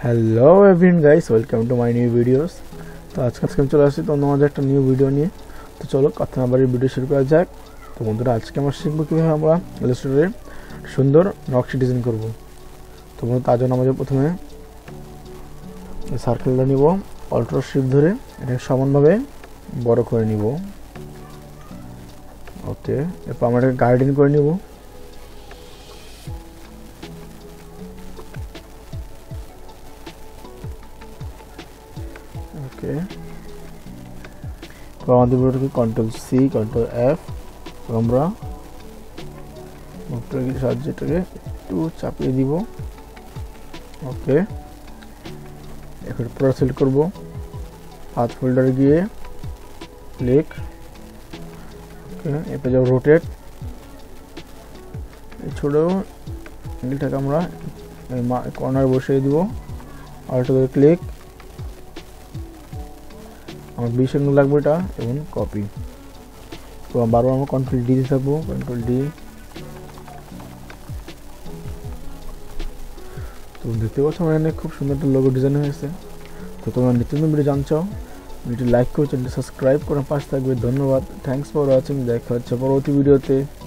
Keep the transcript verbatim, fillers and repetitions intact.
Hello everyone guys, welcome to my new videos. তো আজকে আজকে আমি চলে আসছি তোমাদের একটা নিউ ভিডিও নিয়ে। তো চলো কথা না বাড়িয়ে ভিডিও শুরু করা যাক। তো বন্ধুরা, আজকে আমরা শিখবো কীভাবে আমরা ইলাস্ট্রেটরে সুন্দর নকশা ডিজাইন করব। তো বন্ধু, তার জন্য আমাদের প্রথমে সার্কেলটা নিব, অল্ট্রা শিফট ধরে এটাকে সমানভাবে বড় করে নিব। ওকে, এরপর আমরা এটাকে গাইডিং করে নিব। ওকে, তো আমাদের ভিডিওটাকে কন্ট্রোল সি কন্ট্রোল এফ আমরা মুভটাকে সাহায্যে এটাকে একটু চাপিয়ে দিব। ওকে, এখন পুরো সিলেক্ট করব, পাথ ফোল্ডারে গিয়ে ক্লিক। ওকে, এরপর যাব রোটেট, এই ছোটো অ্যাঙ্গেলটাকে আমরা কর্নার বসিয়ে দিব। আল্টো করে ক্লিক, আমার বিশ অ্যাঙ্গেল লাগবে এটা, এবং কপি। তো বারবার আমরা কন্ট্রোল ডি দিয়ে থাকবো, কন্ট্রোল ডি। তো দেখতে পাচ্ছ আমার এখানে খুব সুন্দর একটা লোগো ডিজাইন হয়েছে। তো তোমরা নিত্য নতুন ভিডিও জানছো, ভিডিও লাইক করে চ্যানেলটি সাবস্ক্রাইব করে পাশে থাকবে। ধন্যবাদ, থ্যাংকস ফর ওয়াচিং। দেখা হচ্ছে পরবর্তী ভিডিওতে।